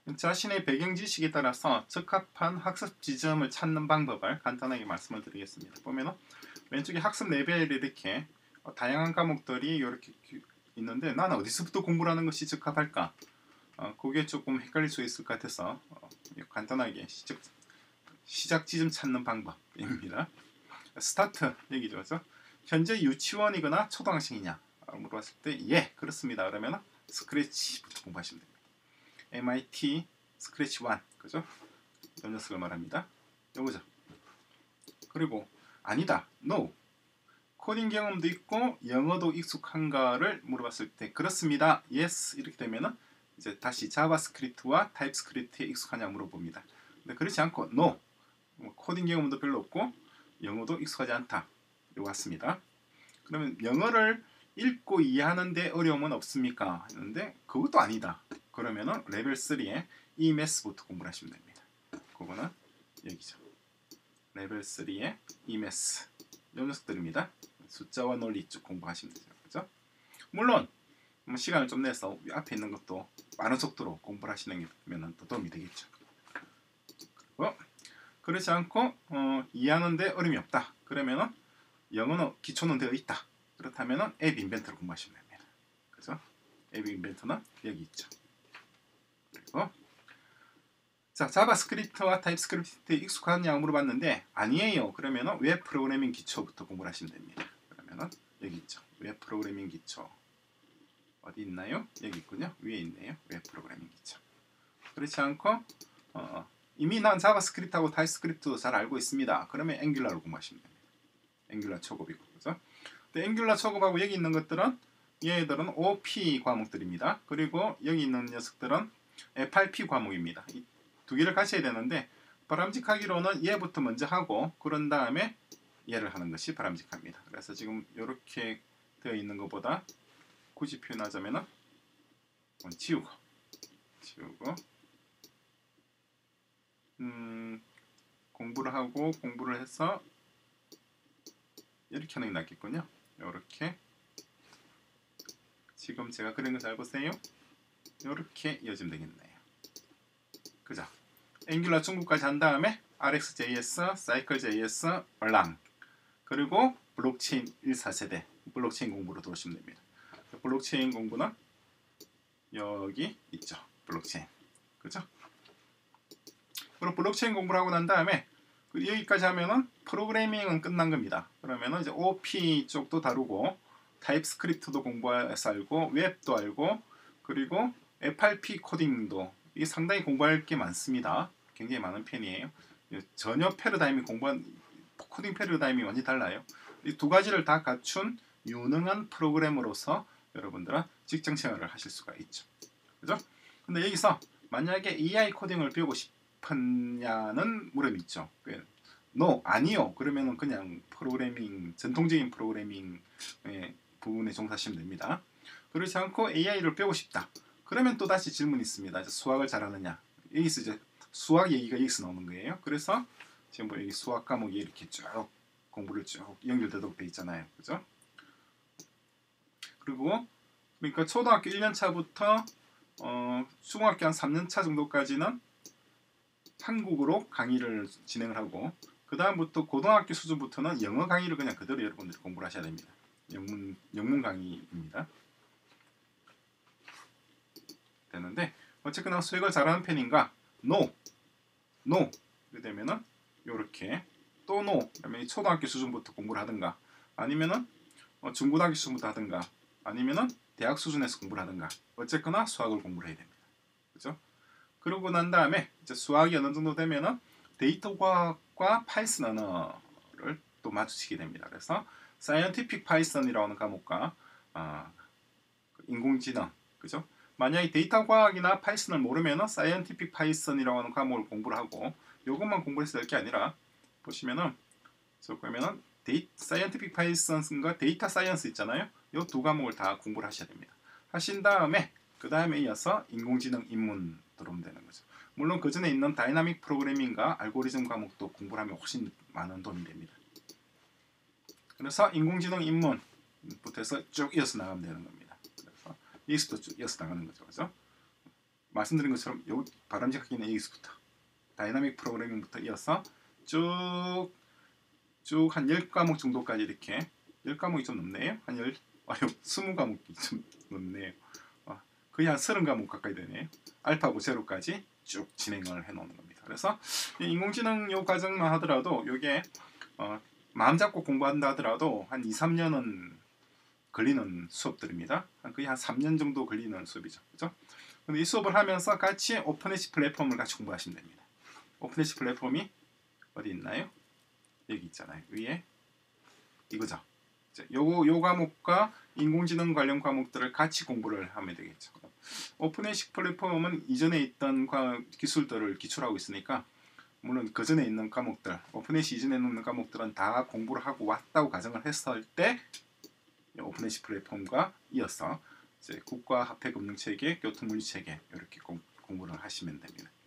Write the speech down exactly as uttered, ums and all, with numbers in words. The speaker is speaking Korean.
자신의 배경 지식에 따라서 적합한 학습 지점을 찾는 방법을 간단하게 말씀을 드리겠습니다. 보면은 왼쪽에 학습 레벨이 이렇게 다양한 과목들이 이렇게 있는데 나는 어디서부터 공부를 하는 것이 적합할까? 어, 그게 조금 헷갈릴 수 있을 것 같아서 어, 간단하게 시작, 시작 지점 찾는 방법입니다. 스타트 얘기죠. 그래서 현재 유치원이거나 초등학생이냐? 물어봤을 때 예, 그렇습니다. 그러면 스크래치부터 공부하시면 됩니다. 엠아이티 스크래치 일, 그죠? 이 녀석을 말합니다. 요거죠. 그리고 아니다, no. 코딩 경험도 있고 영어도 익숙한가를 물어봤을 때 그렇습니다, yes. 이렇게 되면은 이제 다시 자바스크립트와 타입스크립트에 익숙하냐 물어봅니다. 근데 그렇지 않고 no. 코딩 경험도 별로 없고 영어도 익숙하지 않다. 이거 왔습니다. 그러면 영어를 읽고 이해하는데 어려움은 없습니까? 했는데 그것도 아니다. 그러면은 레벨 삼의 이메스부터 공부를 하시면 됩니다. 그거는 여기죠. 레벨 삼의 이메스. 이 녀석들입니다. 숫자와 논리 쭉 공부하시면 되죠. 그죠? 물론 시간을 좀 내서 앞에 있는 것도 빠른 속도로 공부를 하시는 게 더 도움이 되겠죠. 그리고 그렇지 않고 어, 이해하는데 어려움이 없다. 그러면은 영어는 기초는 되어 있다. 그렇다면은 앱 인벤터를 공부하시면 됩니다. 그죠? 앱 인벤터는 여기 있죠. 그리고 자, 자바스크립트와 타입스크립트에 익숙하냐고 물어봤는데 아니에요. 그러면은 웹 프로그래밍 기초부터 공부를 하시면 됩니다. 그러면은 여기 있죠. 웹 프로그래밍 기초. 어디 있나요? 여기 있군요. 위에 있네요. 웹 프로그래밍 기초. 그렇지 않고 어, 이미 난 자바스크립트하고 타입스크립트도 잘 알고 있습니다. 그러면 앵귤라로 공부하시면 됩니다. 앵귤라 초급이고. 그죠? 근데 앵귤라 초급하고 여기 있는 것들은 얘들은 오피 과목들입니다. 그리고 여기 있는 녀석들은 에프알피 과목입니다. 이 두 개를 같이 해야 되는데 바람직하기로는 얘부터 먼저 하고 그런 다음에 얘를 하는 것이 바람직합니다. 그래서 지금 이렇게 되어 있는 것보다 굳이 표현하자면은 지우고 지우고 음, 공부를 하고 공부를 해서 이렇게 하는 게 낫겠군요. 이렇게 지금 제가 그린 거 잘 보세요. 이렇게 이어지면 되겠네요. 그죠? 앵귤라 중국까지 한 다음에 알엑스제이에스, 사이클제이에스, 얼랑 그리고 블록체인 일, 사 세대 블록체인 공부로 들어오시면 됩니다. 블록체인 공부는 여기 있죠. 블록체인. 그죠? 그리고 블록체인 공부를 하고 난 다음에 여기까지 하면은 프로그래밍은 끝난 겁니다. 그러면은 이제 오피 쪽도 다루고 타입스크립트도 공부해서 알고 웹도 알고 그리고 에프알피 코딩도 이게 상당히 공부할 게 많습니다. 굉장히 많은 편이에요. 전혀 패러다임이 공부한 코딩 패러다임이 완전히 달라요. 이 두 가지를 다 갖춘 유능한 프로그래머로서 여러분들은 직장 생활을 하실 수가 있죠. 그죠? 근데 여기서 만약에 에이아이 코딩을 배우고 싶냐는 물음이 있죠. no, 아니요. 그러면은 그냥 프로그래밍, 전통적인 프로그래밍 부분에 종사하시면 됩니다. 그렇지 않고 에이아이를 배우고 싶다. 그러면 또 다시 질문이 있습니다. 수학을 잘하느냐? 여기서 이제 수학 얘기가 여기서 나오는 거예요. 그래서 지금 뭐 여기 수학 과목이 이렇게 쭉 공부를 쭉 연결되도록 돼 있잖아요. 그죠? 그리고 그러니까 초등학교 일 년 차부터 어, 중학교 한 삼 년 차 정도까지는 한국어로 강의를 진행을 하고 그 다음부터 고등학교 수준부터는 영어 강의를 그냥 그대로 여러분들이 공부를 하셔야 됩니다. 영문, 영문 강의입니다. 되는데 어쨌거나 수학을 잘하는 편인가? No, no. 이렇게 되면은 요렇게 또 no. 그러면 초등학교 수준부터 공부를 하든가 아니면은 어, 중고등학교 수준부터 하든가 아니면은 대학 수준에서 공부를 하든가 어쨌거나 수학을 공부를 해야 됩니다. 그죠? 그러고 난 다음에 이제 수학이 어느 정도 되면은 데이터 과학과 파이썬 언어를 또 마주치게 됩니다. 그래서 사이언티픽 파이썬이라고 하는 과목과 어, 인공지능, 그죠? 만약에 데이터 과학이나 파이썬을 모르면은 사이언티픽 파이썬이라고 하는 과목을 공부를 하고 요것만 공부해서 될 게 아니라 보시면은 저 그러면은 데이, 사이언티픽 파이썬과 데이터 사이언스 있잖아요. 요 두 과목을 다 공부를 하셔야 됩니다. 하신 다음에 그 다음에 이어서 인공지능 입문 들어오면 되는 거죠. 물론 그 전에 있는 다이나믹 프로그래밍과 알고리즘 과목도 공부를 하면 훨씬 많은 도움이 됩니다. 그래서 인공지능 입문부터 해서 쭉 이어서 나가면 되는 겁니다. 그래서 여기서도 쭉 이어서 나가는 거죠. 그죠? 말씀드린 것처럼 요 바람직하게는 여기서부터 다이나믹 프로그래밍부터 이어서 쭉 쭉 한 십 과목 정도까지 이렇게 십 과목이 좀 넘네요. 한 열, 아유, 이십 과목이 좀 넘네요. 어, 거의 한 삼십 과목 가까이 되네요. 알파고 제로까지 쭉 진행을 해 놓는 겁니다. 그래서 인공지능 요 과정만 하더라도 요게 어, 마음 잡고 공부한다 하더라도 한 이, 삼 년은 걸리는 수업들입니다. 거의 한 삼 년 정도 걸리는 수업이죠. 그죠? 근데 이 수업을 하면서 같이 오픈에시 플랫폼을 같이 공부하시면 됩니다. 오픈에시 플랫폼이 어디 있나요? 여기 있잖아요. 위에 이거죠. 요거 요 과목과 인공지능 관련 과목들을 같이 공부를 하면 되겠죠. 오픈에시 플랫폼은 이전에 있던 기술들을 기초로 하고 있으니까 물론 그 전에 있는 과목들, 오픈에시 이전에 있는 과목들은 다 공부를 하고 왔다고 가정을 했을 때 오픈에시 플랫폼과 이어서 이제 국가 화폐금융체계, 교통물리체계 이렇게 공, 공부를 하시면 됩니다.